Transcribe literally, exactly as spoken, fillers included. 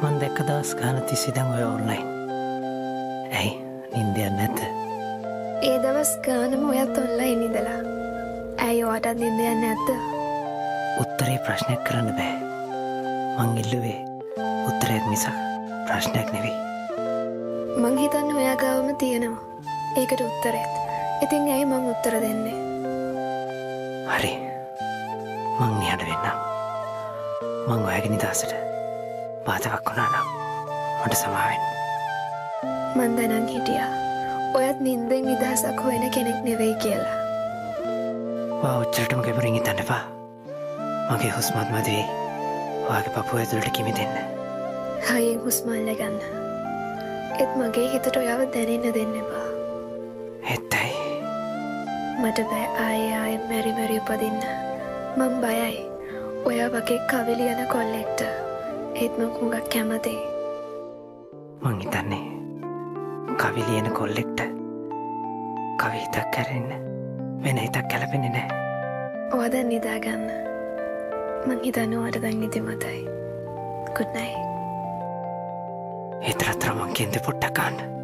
මන් දැක්ක දවස් ගාන තිස්සේ දැන් ඔය ඔන්ලයින්. ඇයි නින්දයක් නැද්ද? ඒ දවස් ගානම ඔයත් ඔන්ලයින් ඉඳලා. ඇයි ඔයාටත් නින්දයක් නැද්ද? උත්තරේ ප්‍රශ්නයක් කරන්න බෑ. මං ඉල්ලුවේ උත්තරයක් මිසක් ප්‍රශ්නයක් නෙවෙයි. මං හිතන්නේ ඔයා ගාවම තියෙනවා ඒකට උත්තරෙත්. ඉතින් ඇයි මං උත්තර දෙන්නේ? හරි. මං නිහඬ වෙන්නම්. මං ඔයාගේ නිදහසට බාධාවක් වුණා නම් මට සමාව වෙන්න. මං දැනන් හිටියා ඔයත් නින්දෙන් නිදහසක් හොයන කෙනෙක් නෙවෙයි කියලා. ඔයා ඔච්චරටම ගැඹුරින් හිතන්න එපා. මගේ හුස්මත් මදි වෙයි ඔයාගේ පපුව ඇතුළට කිමි දෙන්න. හයියෙන් හුස්ම අල්ලගන්න. ඒත් මගේ හිතට ඔයාව දැනෙන්න දෙන්න එපා. ඒත් ඇයි? මට බෑ ආයේ ආයෙත් මැරි මැරි උපදින්න. මං බයයි ඔයා වගේ කවි ලියන කොල්ලෙක්ට. ඒත් මං හුඟක් කැමතියි. මං හිතන්නේ කවි ලියන කොල්ලෙක්ට කවි හිතක් කරන්න වෙන හිතක් කැලපෙන්නේ නෑ. ඔයා දැන් නිදාගන්න. මං හිතන්නේ ඔයාට දැන් නිදිමතයි. good night. හිතරතර මං කෙන්ද පොට්ටක් ගන්න.